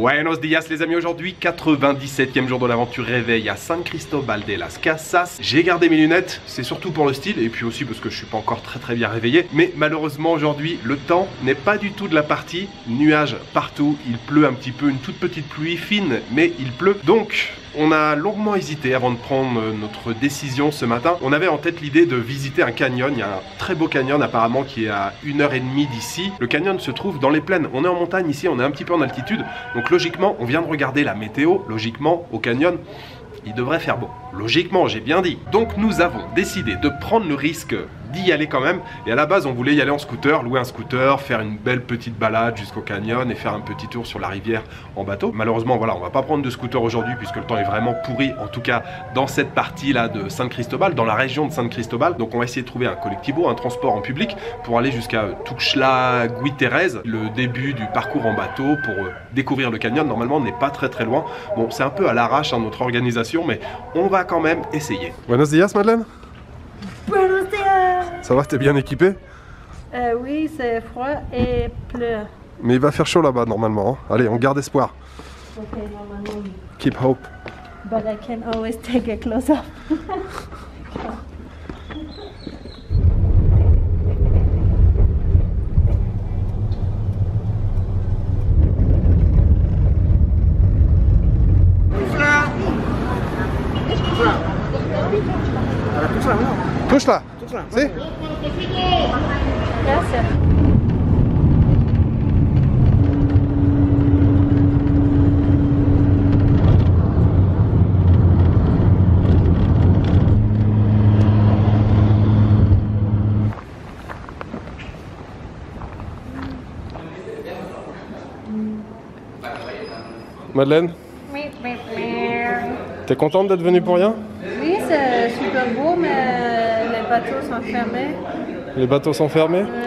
Buenos días les amis, aujourd'hui 97e jour de l'aventure réveil à San Cristóbal de las Casas. J'ai gardé mes lunettes, c'est surtout pour le style et puis aussi parce que je suis pas encore très bien réveillé. Mais malheureusement aujourd'hui le temps n'est pas du tout de la partie. Nuages partout, il pleut un petit peu, une toute petite pluie fine mais il pleut. Donc on a longuement hésité avant de prendre notre décision ce matin. On avait en tête l'idée de visiter un canyon. Il y a un très beau canyon apparemment qui est à 1h30 d'ici. Le canyon se trouve dans les plaines. On est en montagne ici, on est un petit peu en altitude. Donc logiquement, on vient de regarder la météo. Logiquement, au canyon, il devrait faire beau. Logiquement, j'ai bien dit. Donc nous avons décidé de prendre le risque d'y aller quand même. Et à la base, on voulait y aller en scooter, louer un scooter, faire une belle petite balade jusqu'au canyon et faire un petit tour sur la rivière en bateau. Malheureusement, voilà, on va pas prendre de scooter aujourd'hui puisque le temps est vraiment pourri, en tout cas dans cette partie-là de San Cristóbal, dans la région de San Cristóbal. Donc on va essayer de trouver un collectivo, un transport en public pour aller jusqu'à Tuxtla Gutiérrez, le début du parcours en bateau pour découvrir le canyon. Normalement, on n'est pas très loin. Bon, c'est un peu à l'arrache notre organisation, mais on va quand même essayer. Buenos días, Madeleine. Buenos días. Ça va, t'es bien équipé? Oui, c'est froid et pleut. Mais il va faire chaud là-bas normalement. Hein. Allez, on garde espoir. Okay, normalement. Keep hope. But I can always take a close off. Touche-la. Si? Gracias. Madeleine, t'es contente d'être venue pour rien? Oui, c'est super beau, mais les bateaux sont fermés. Les bateaux sont fermés? Ouais.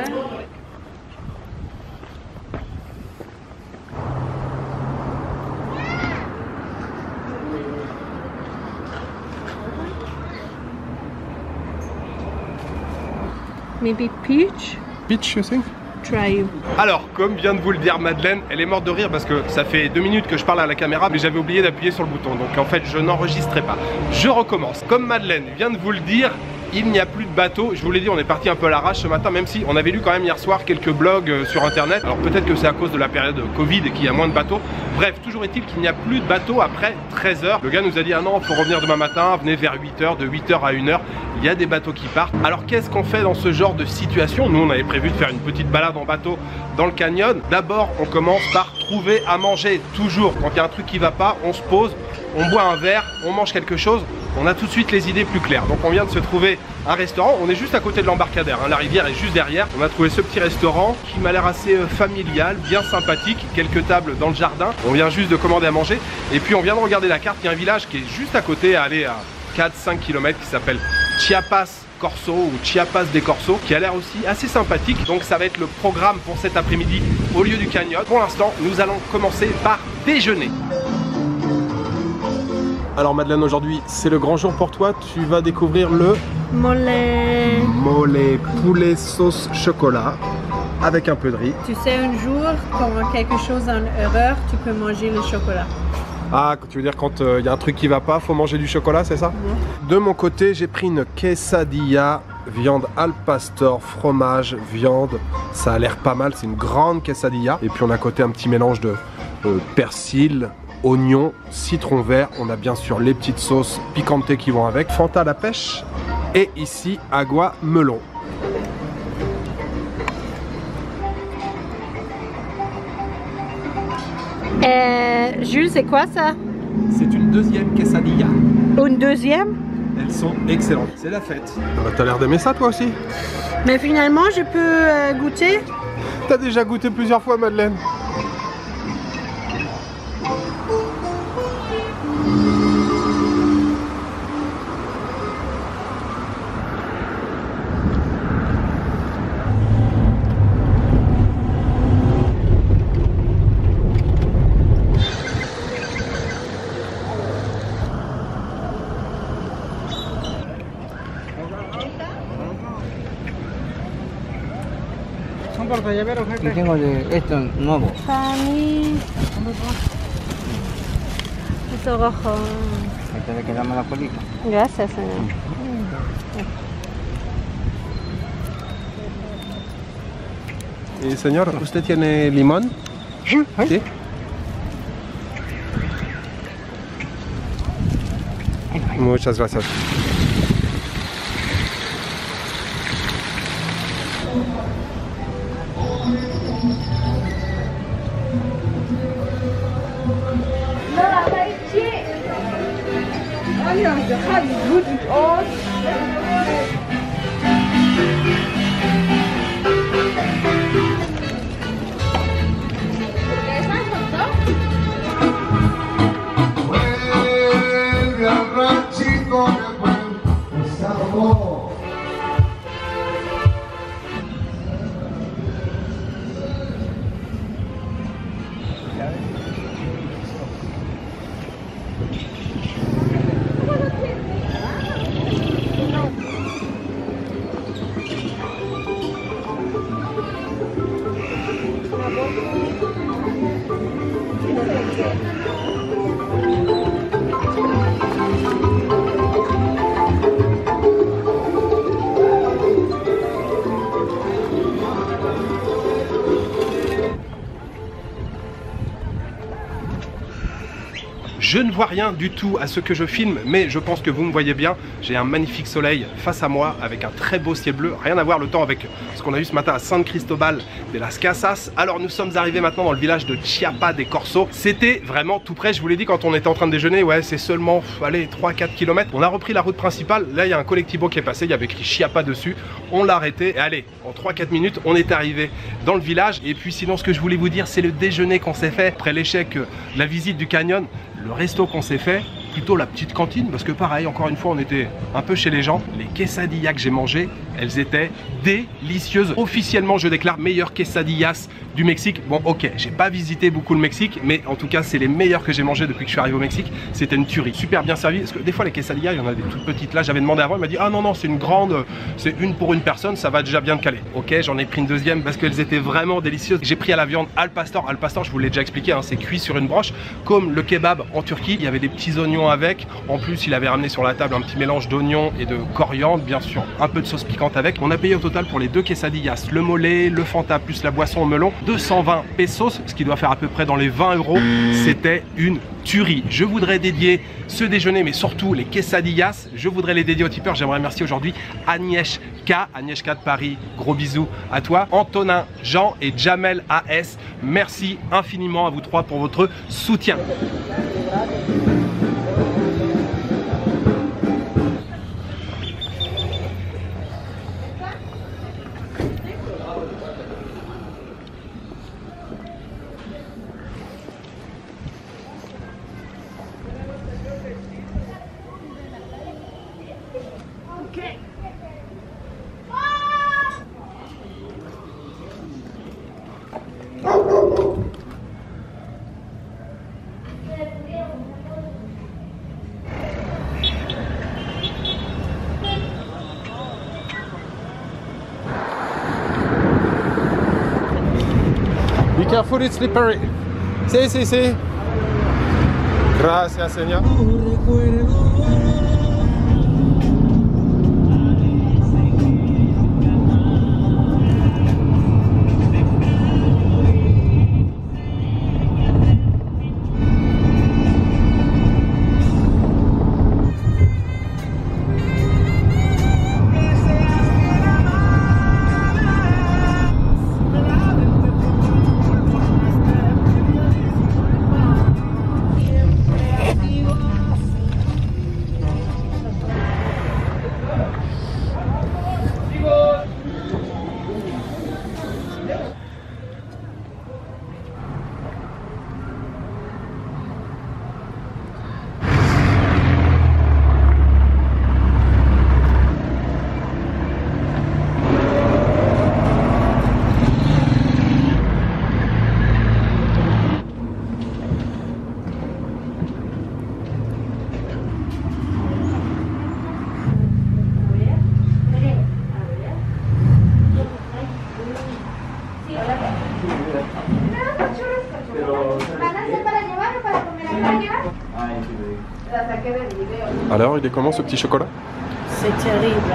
Maybe peach? Peach, you think? Try you. Alors, comme vient de vous le dire Madeleine, elle est morte de rire parce que ça fait 2 minutes que je parle à la caméra, mais j'avais oublié d'appuyer sur le bouton. Donc en fait, je n'enregistrais pas. Je recommence. Comme Madeleine vient de vous le dire, il n'y a plus de bateau. Je vous l'ai dit, on est parti un peu à l'arrache ce matin, même si on avait lu quand même hier soir quelques blogs sur internet. Alors peut-être que c'est à cause de la période Covid et qu'il y a moins de bateaux. Bref, toujours est-il qu'il n'y a plus de bateau après 13 h. Le gars nous a dit, ah non, il faut revenir demain matin, venez vers 8 h, de 8 h à 1 h. Il y a des bateaux qui partent. Alors qu'est-ce qu'on fait dans ce genre de situation? Nous, on avait prévu de faire une petite balade en bateau dans le canyon. D'abord, on commence par trouver à manger. Toujours, quand il y a un truc qui va pas, on se pose, on boit un verre, on mange quelque chose. On a tout de suite les idées plus claires. Donc on vient de se trouver un restaurant. On est juste à côté de l'embarcadère, hein. La rivière est juste derrière. On a trouvé ce petit restaurant qui m'a l'air assez familial, bien sympathique. Quelques tables dans le jardin. On vient juste de commander à manger. Et puis on vient de regarder la carte. Il y a un village qui est juste à côté, à aller à 4-5 km, qui s'appelle Chiapas Corso ou Chiapas de Corso, qui a l'air aussi assez sympathique. Donc ça va être le programme pour cet après-midi au lieu du canyon. Pour l'instant, nous allons commencer par déjeuner. Alors Madeleine, aujourd'hui c'est le grand jour pour toi, tu vas découvrir le Mole. poulet sauce chocolat avec un peu de riz. Tu sais, un jour, quand quelque chose a une erreur, tu peux manger le chocolat. Ah, tu veux dire quand il y a un truc qui va pas, faut manger du chocolat, c'est ça? De mon côté, j'ai pris une quesadilla, viande al pastor, fromage, viande. Ça a l'air pas mal, c'est une grande quesadilla. Et puis on a à côté un petit mélange de persil, oignon, citron vert. On a bien sûr les petites sauces piquantes qui vont avec. Fanta à la pêche. Et ici, agua melon. Jules, c'est quoi ça? C'est une deuxième quesadilla. Une deuxième? Elles sont excellentes. C'est la fête. Bah, t'as l'air d'aimer ça toi aussi? Mais finalement, je peux goûter? T'as déjà goûté plusieurs fois, Madeleine. Son por llaveros, jefe. Y tengo de esto nuevo. Para mí, Ito rojo. Esta le quedamos la colita. Gracias, señor. Y señor, ¿usted tiene limón? Sí. Muchas gracias. Je ne vois rien du tout à ce que je filme, mais je pense que vous me voyez bien. J'ai un magnifique soleil face à moi avec un très beau ciel bleu. Rien à voir le temps avec ce qu'on a vu ce matin à San Cristobal de las Casas. Alors nous sommes arrivés maintenant dans le village de Chiapa de Corzo. C'était vraiment tout près, je vous l'ai dit quand on était en train de déjeuner. Ouais, c'est seulement, allez, 3-4 km. On a repris la route principale. Là, il y a un collectivo qui est passé, il y avait écrit Chiapa dessus. On l'a arrêté et allez, en 3-4 minutes, on est arrivé dans le village. Et puis sinon, ce que je voulais vous dire, c'est le déjeuner qu'on s'est fait après l'échec de la visite du canyon. Le resto qu'on s'est fait, plutôt la petite cantine, parce que pareil, encore une fois, on était un peu chez les gens. Les quesadillas que j'ai mangées, elles étaient délicieuses. Officiellement, je déclare meilleures quesadillas du Mexique. Bon, ok, j'ai pas visité beaucoup le Mexique, mais en tout cas, c'est les meilleures que j'ai mangées depuis que je suis arrivé au Mexique. C'était une tuerie, super bien servi. Parce que des fois, les quesadillas, il y en a des toutes petites. Là, j'avais demandé avant, il m'a dit, ah non, non, c'est une grande, c'est une pour une personne, ça va déjà bien te caler. Ok, j'en ai pris une deuxième parce qu'elles étaient vraiment délicieuses. J'ai pris à la viande al pastor. Al pastor, je vous l'ai déjà expliqué, hein, c'est cuit sur une broche, comme le kebab en Turquie. Il y avait des petits oignons avec. En plus, il avait ramené sur la table un petit mélange d'oignons et de coriandre, bien sûr, un peu de sauce piquante avec. On a payé au total pour les deux quesadillas, le mollet, le Fanta plus la boisson au melon, 220 pesos, ce qui doit faire à peu près dans les 20 euros. C'était une tuerie. Je voudrais dédier ce déjeuner, mais surtout les quesadillas, je voudrais les dédier aux tipeurs. J'aimerais remercier aujourd'hui Agnieszka de Paris, gros bisous à toi, Antonin, Jean et Jamel AS. Merci infiniment à vous trois pour votre soutien. Be careful, it's slippery. Sí, sí, sí. Gracias, señor. Alors, il est comment ce petit chocolat? C'est terrible.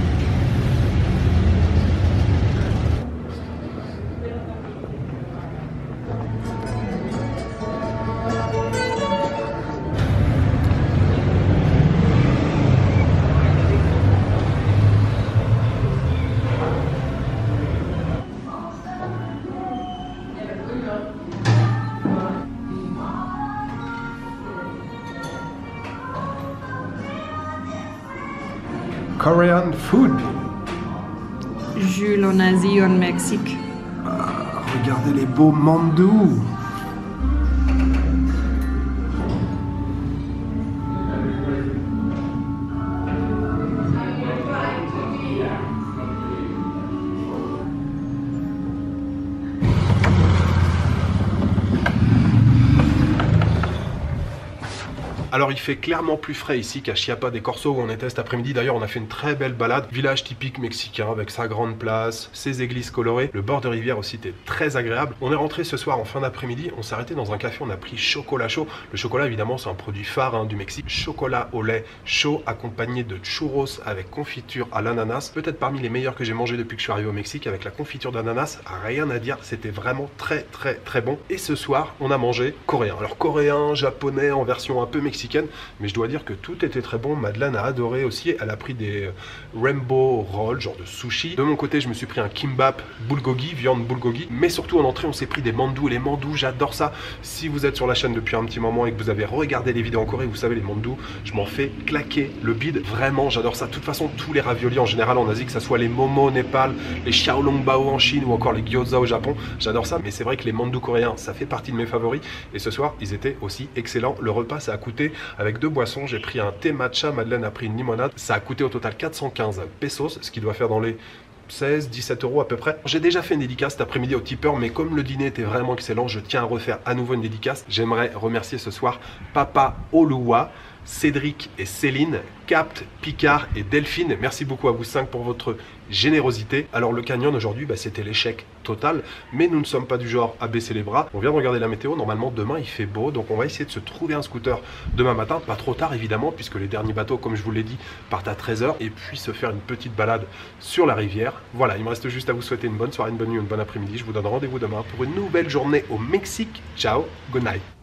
Korean food. Jules en Asie, en Mexique. Regardez les beaux mandous. Alors il fait clairement plus frais ici qu'à Chiapa des Corsos où on était cet après-midi. D'ailleurs on a fait une très belle balade. Village typique mexicain avec sa grande place, ses églises colorées. Le bord de rivière aussi était très agréable. On est rentré ce soir en fin d'après-midi. On s'est arrêté dans un café, on a pris chocolat chaud. Le chocolat évidemment c'est un produit phare du Mexique. Chocolat au lait chaud accompagné de churros avec confiture à l'ananas. Peut-être parmi les meilleurs que j'ai mangé depuis que je suis arrivé au Mexique avec la confiture d'ananas. Rien à dire, c'était vraiment très bon. Et ce soir on a mangé coréen. Alors coréen, japonais en version un peu mexicaine. Mais je dois dire que tout était très bon. Madeleine a adoré aussi. Elle a pris des rainbow rolls, genre de sushi. De mon côté, je me suis pris un kimbap bulgogi, viande bulgogi. Mais surtout en entrée, on s'est pris des mandous. Les mandous, j'adore ça. Si vous êtes sur la chaîne depuis un petit moment et que vous avez regardé les vidéos en Corée, vous savez, les mandous, je m'en fais claquer le bide. Vraiment, j'adore ça. De toute façon, tous les raviolis en général en Asie, que ça soit les momo au Népal, les xiaolongbao en Chine ou encore les gyoza au Japon, j'adore ça. Mais c'est vrai que les mandous coréens, ça fait partie de mes favoris. Et ce soir, ils étaient aussi excellents. Le repas, ça a coûté avec 2 boissons. J'ai pris un thé matcha, Madeleine a pris une limonade. Ça a coûté au total 415 pesos, ce qui doit faire dans les 16-17 € à peu près. J'ai déjà fait une dédicace cet après-midi au tipeur, mais comme le dîner était vraiment excellent, je tiens à refaire à nouveau une dédicace. J'aimerais remercier ce soir Papa Oluwa, Cédric et Céline, Capt, Picard et Delphine. Merci beaucoup à vous 5 pour votre générosité. Alors le canyon aujourd'hui, c'était l'échec total, mais nous ne sommes pas du genre à baisser les bras. On vient de regarder la météo, normalement demain il fait beau, donc on va essayer de se trouver un scooter demain matin, pas trop tard évidemment, puisque les derniers bateaux, comme je vous l'ai dit, partent à 13 h, et puis se faire une petite balade sur la rivière. Voilà, il me reste juste à vous souhaiter une bonne soirée, une bonne nuit, une bonne après-midi. Je vous donne rendez-vous demain pour une nouvelle journée au Mexique. Ciao, good night.